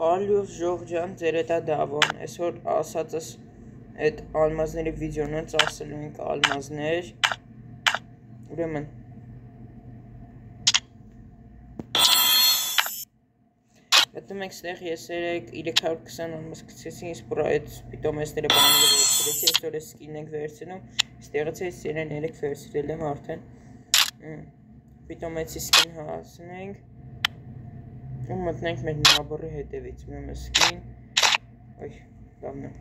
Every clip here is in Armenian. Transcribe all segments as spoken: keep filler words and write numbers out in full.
Ալյուս Ժողջան, ձեր հետ է Դավոն, այսօր ասածս այդ ալմազների վիդեոն են ծասելու ենք ալմազներ, ուրեմն մտնում ենք ստեղ ես երեք երեք հարյուր քսան ալմազ գցեցի, ես պուրա այդ պիտոմեսները բանները վերցրեցի, այսօր ես սկին ենք վերցնում, ստեղից ես երեն երեք վերցրել եմ արդեն, պիտոմեցի սկին հասնենք, ու մտնենք մեր նաբորի հետևից, ուրեմն սկին, ոյ, լավն է,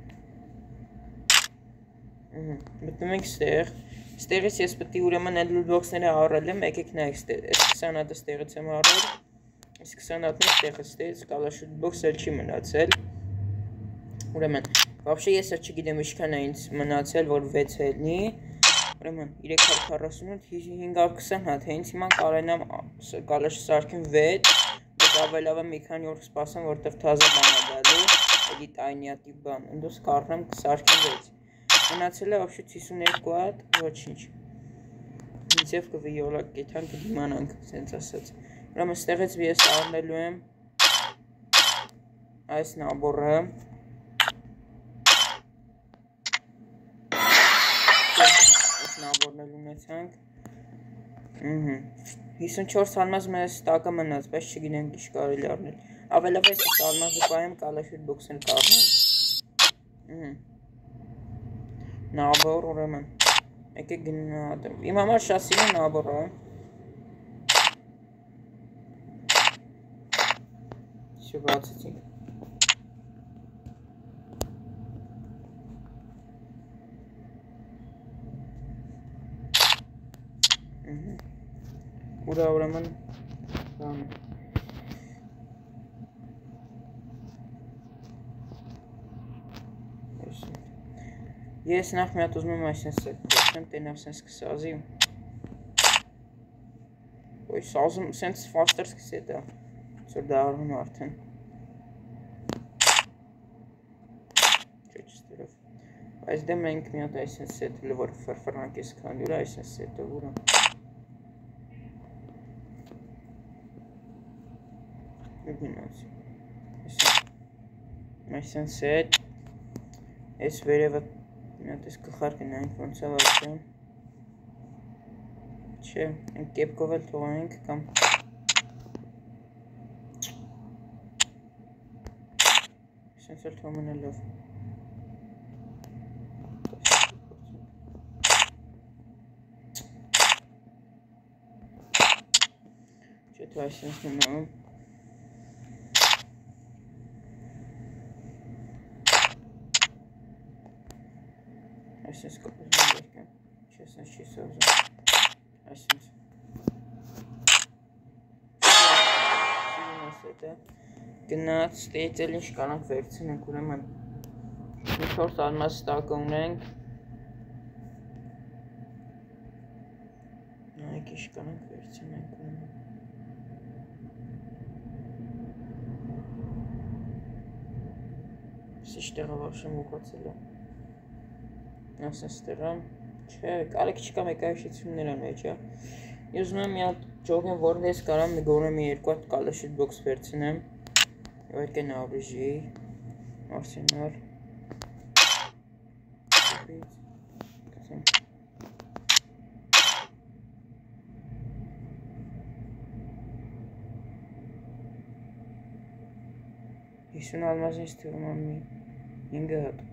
մտնում ենք ստեղ, ստեղից ես պտի ուրեմն այդ լուլբոքսները առել եմ, եկեք նայեք ստեղ, այս քսան հատը ստեղից եմ առել, այս քսան հատն ստեղից ստեղից կալաշ լուլբոքս էլ չի մնացել, ուրեմն, վաբշե ես էլ չգիտեմ ինչքան է ինձ մնացել, որ վեց ելնի, ուրեմն երեք հարյուր քառասունութ հինգ հարյուր քսան հատ, հենց հիմա կարենամ կալաշը սարքեմ վեց, ավելավ եմ մի քանի օր սպասեմ, որտեղ թազա բան է դալու, էլի տայնյատի բան, ընդոս կարնեմ սարքեմ վեց, մնացել է ապշուտ հիսունյոթ հատ, ոչինչ, ինձև կվիոլակ կեթան կդիմանանք, սենց ասած, ուրեմն ստեղից ես առնելու եմ այս նաբորը, այս նաբորն էլ ունեցանք, հիսունչորս ալմազ մեզ տակը մնաց, բայց չգինեմ ինչ կարելի առնել, ավելավ ես ալմազը պահեմ կալաշուտ բոքսն կարնեմ, նաբոր ուրեմն, եկեք գնատեմ, իմ համար շատ սիրում նաբորը, շու բացեցինք, ուրա ուրեմն բան ես նախ մի հատ ուզում եմ այսպես փոխեմ տենավ սենց կսազի ոյ սազում սենց ֆաստեր սկսի դա ծոր դա արվում արդեն չեչստերով այս դե մենք մի հատ այսպես սետվել որ ֆրֆրանք ես քանի ուրա այսպես սետով ուրա այսեն սետ այս վերևը մի հատ ես գլխարկը նայենք ոնց է վարդեմ չէ, ենք կեպկով էլ թողանենք կամ այսենց էլ թողմեն է լավ չէ թու այսենց նմանում այսպես կոպեզ եմ երկեմ, չեսնես չի սովզում, այսպես գնաց, ստեից էլ ինչ կանանք վերցինենք, ուրեմն մի չորս ալմազ տակը ունենք նայք ինչ կանանք վերցինենք, ուրեմն սիշ տեղը վավշեմ ուղացել է ասենց տեղամ, չէ, կարեք չկա մեկայշիցուններ ան մեջ, ես ուզում եմ մի հատ ճոգեմ, որն ես կարամ մի գոնե մի երկու հատ կալաշիտ բոքս վերցնեմ, և այդ կեն ավրիժի, արսենար, հիսուն ալմազից թվում եմ մի հինգ հատ,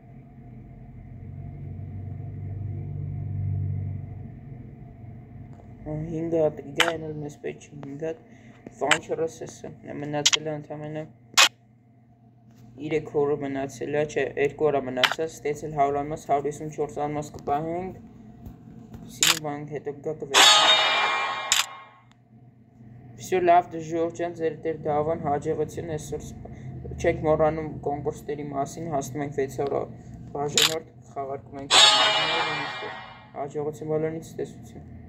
հինգ հատ, իգայն էլ մեզ պետք չի հինգ հատ, վանչրս եսը, մնացել է ընդամենը երեք օրը մնացել է, չէ, երկու օրը մնացել, ստեցել հարյուր ալմազ, հարյուր հիսունչորս ալմազ կպահենք, սին բանք հետո գա կվերցնենք։ Всё լավ դժորջան, ձեր դեր դավան հաջողություն այսօր չեք մոռանում կոնկուրսների մասին, հասնում ենք վեց օրը բաժանորդ, խաղարկում ենք հաջողություն բոլորինց տեսություն։